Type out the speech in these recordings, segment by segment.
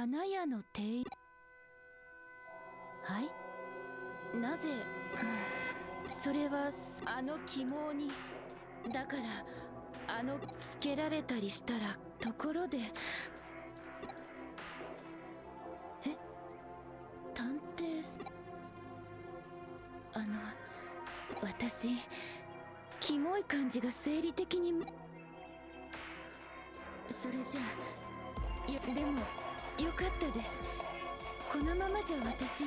花屋の店員。はい。なぜ、それはあの起毛に。だからつけられたりしたら。ところで、探偵。私キモい感じが生理的に。それじゃあ、でもよかったです。このままじゃ私。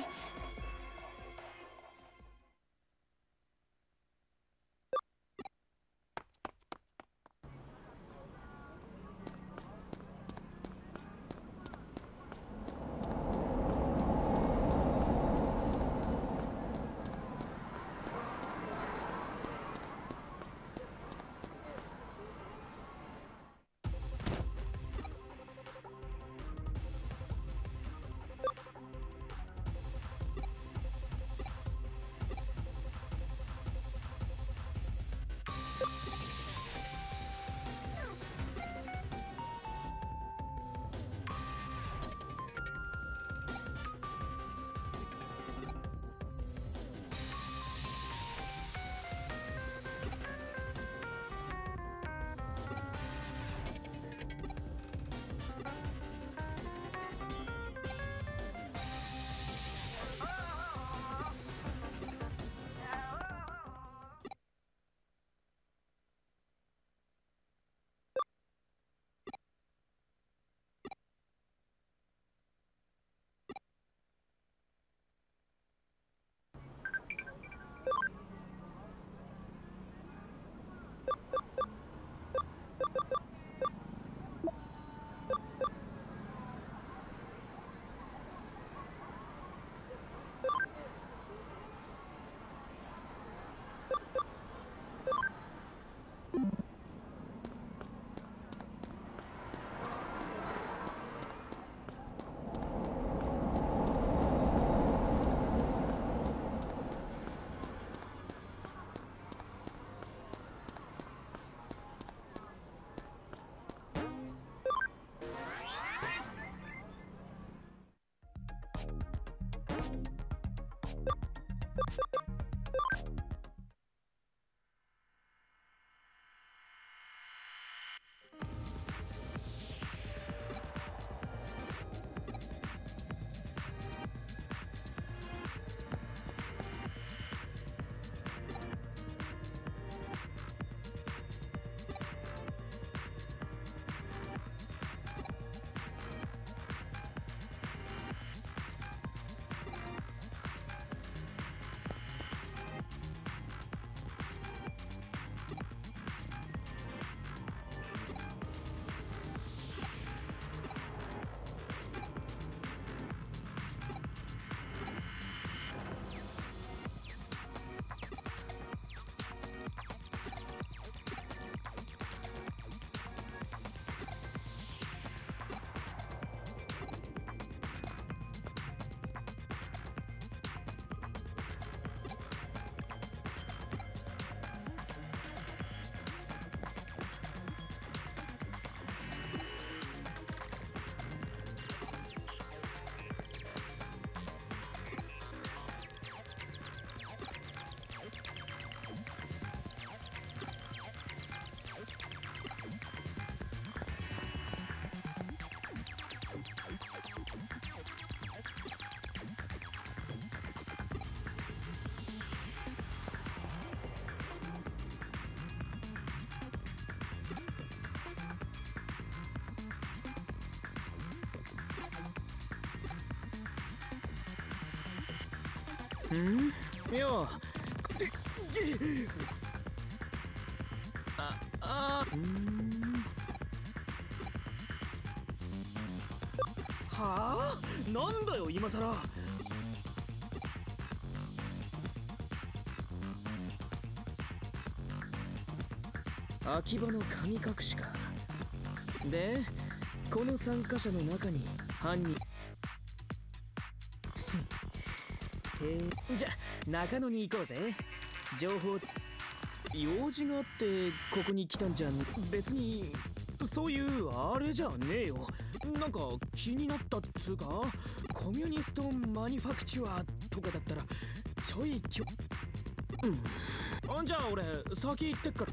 いや、はあ、なんだよ今さら。秋葉の神隠しか。で、この参加者の中に犯人。じゃ中野に行こうぜ。情報。用事があってここに来たんじゃ。別にそういうあれじゃねえよ。 なんか気になったっつうか、コミュニストマニファクチュアとかだったらちょいじゃあ俺先行ってっから。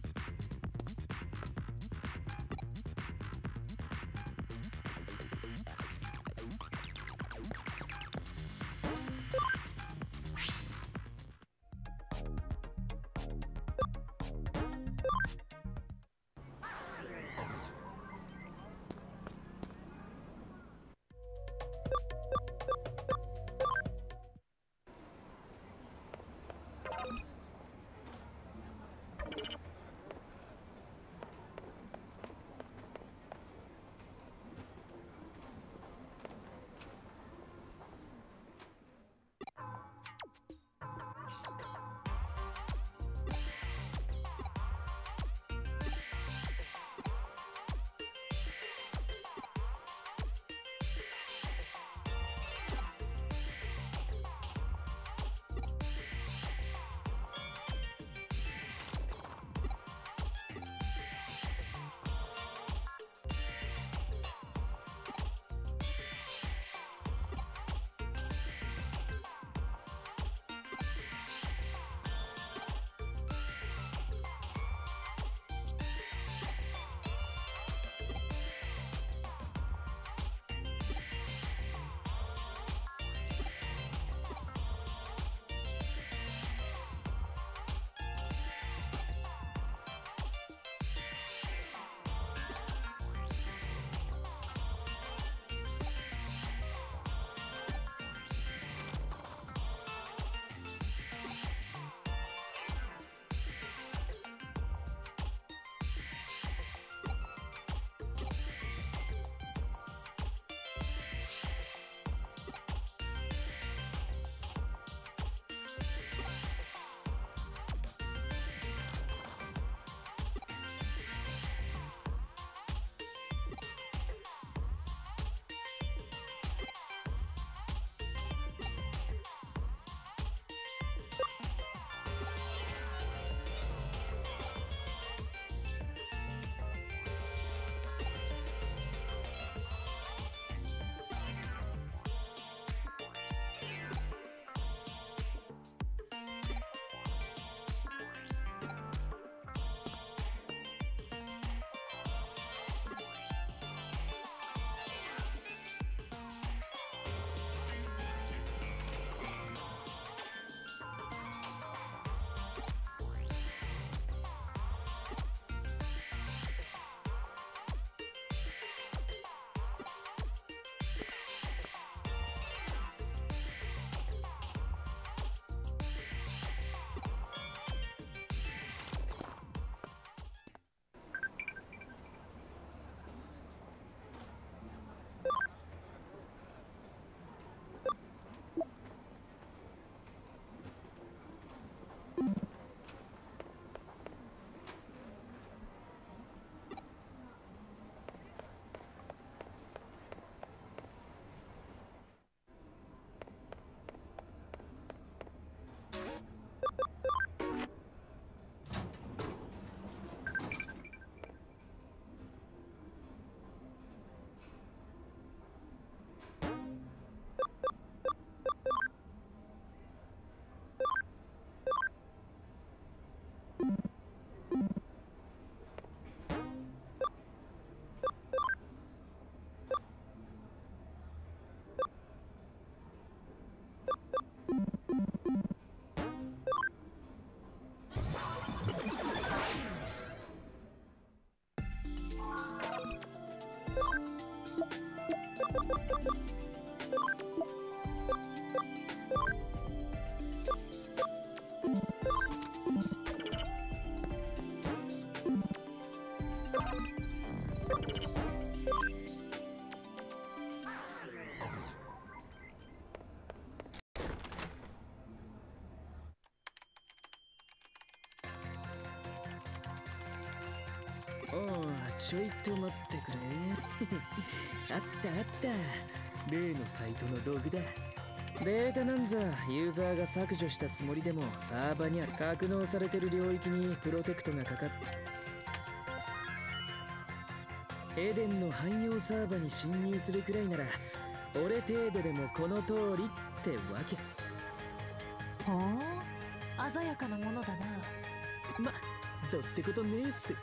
ちょいと待ってくれ。あったあった、例のサイトのログだ。データなんざユーザーが削除したつもりでもサーバには格納されてる領域にプロテクトがかかってエデンの汎用サーバに侵入するくらいなら俺程度でもこの通りってわけ。 ほう、鮮やかなものだな。 ま、どってことねえっす。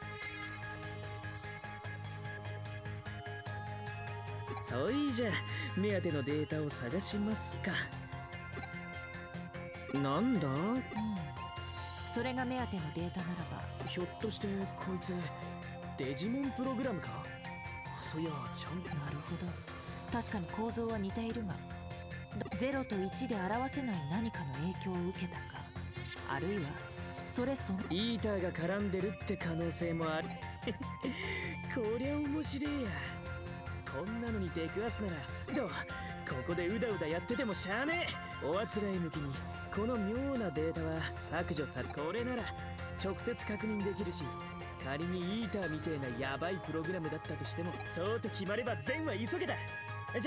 そういいじゃ、目当てのデータを探しますか。なんだ？ それが目当てのデータならば。 ひょっとしてこいつデジモンプログラムか？そういや、ちゃんと。 なるほど、確かに構造は似ているが、0と1で表せない何かの影響を受けたか、あるいはそれそのイーターが絡んでるって可能性もある。こりゃ面白えや。こんなのに出くわすならどう、ここでうだうだやっててもしゃあねえ。おあつらい向きにこの妙なデータは削除され、これなら直接確認できるし、仮にイーターみてえなヤバいプログラムだったとしても、そうと決まれば善は急げだ。じゃ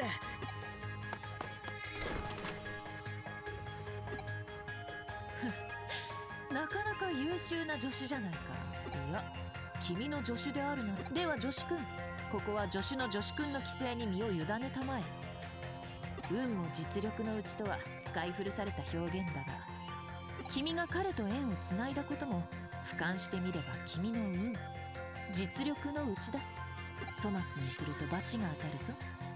あなかなか優秀な助手じゃないか。いや、君の助手であるなら。では助手君、ここは助手の助手君の規制に身を委ねたまえ。運も実力のうちとは使い古された表現だが、君が彼と縁をつないだことも俯瞰してみれば君の運、実力のうちだ。粗末にすると罰が当たるぞ。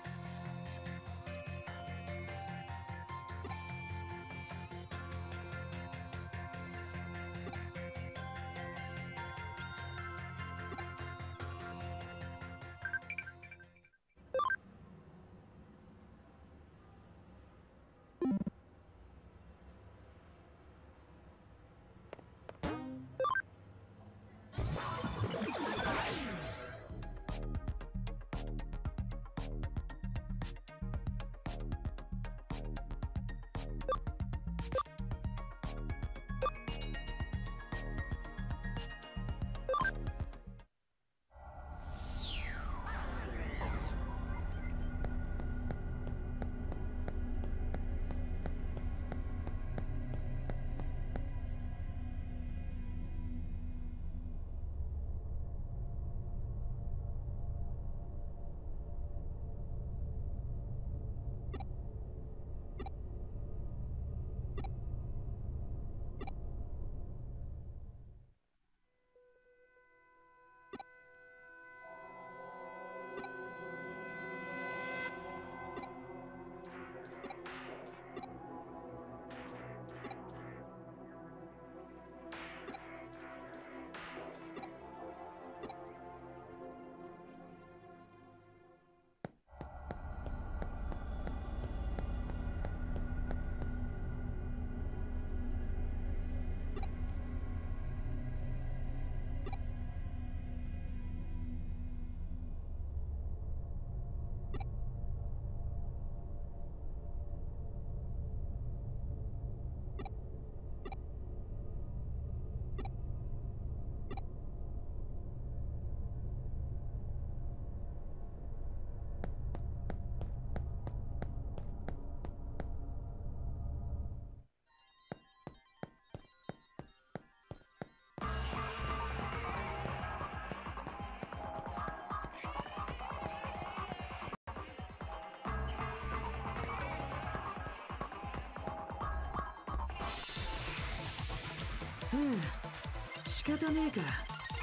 仕方ねえか。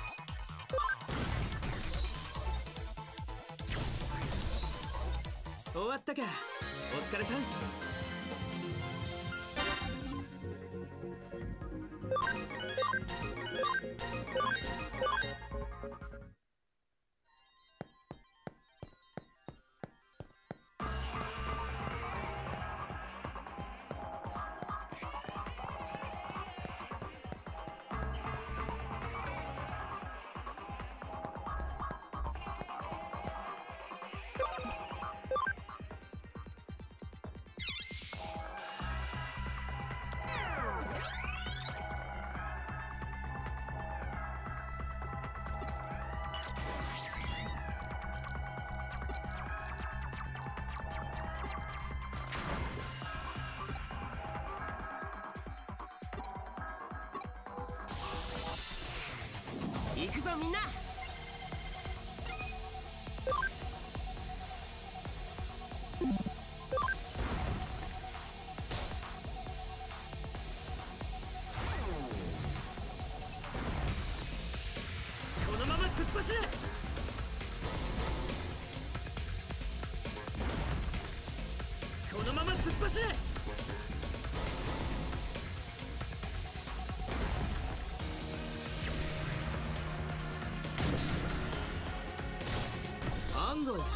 終わったか、お疲れさん。行くぞみんな。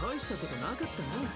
大したことなかったな。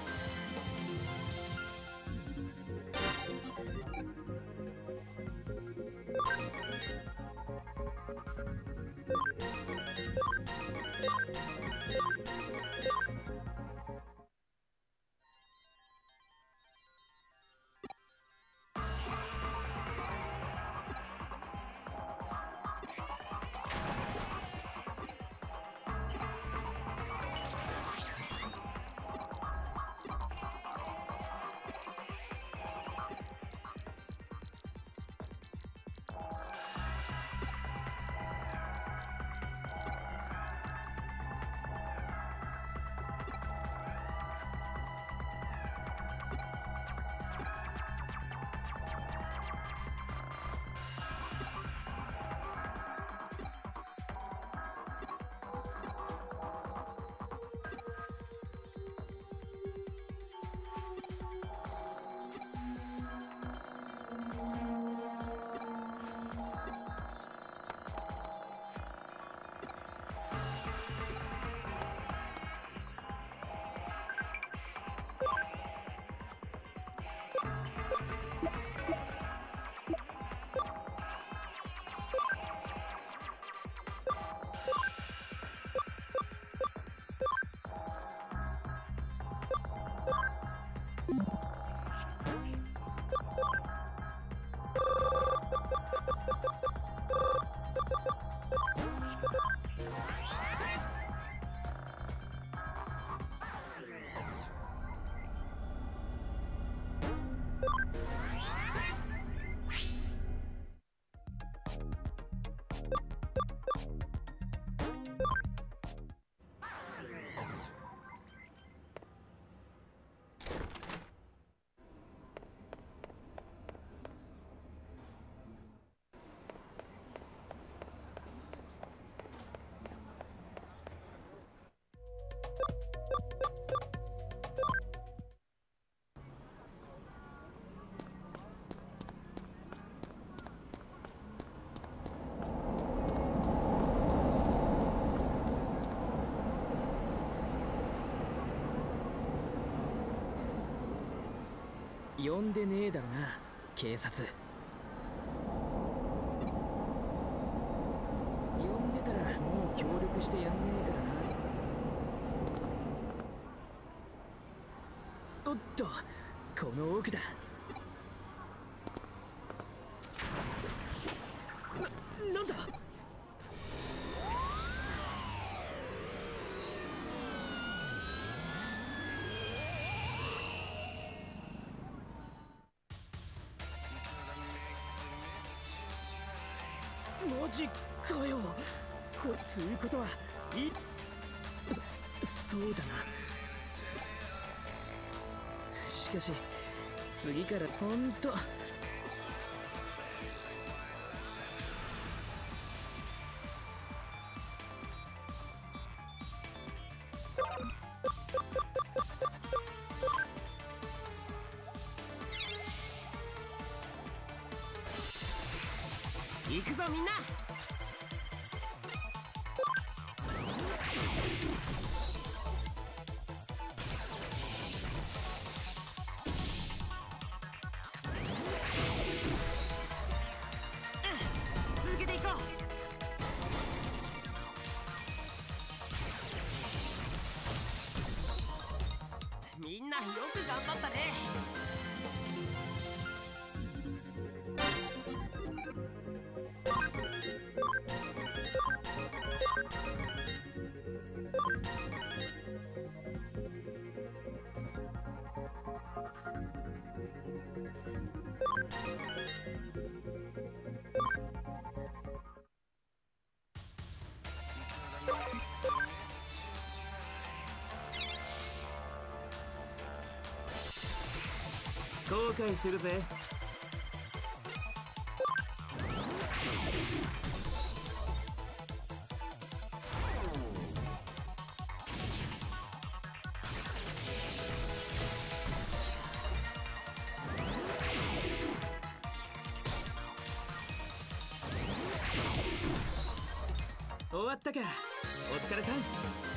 呼んでねえだろな、警察。呼んでたらもう協力してやんねえからな。おっと、この奥だ。なんだ。マジかよ。つうことはいそうだな。しかし次からほんと行くぞみんな。続けていこう。みんなよく頑張ったね。後悔するぜ。終わったか。お疲れさん。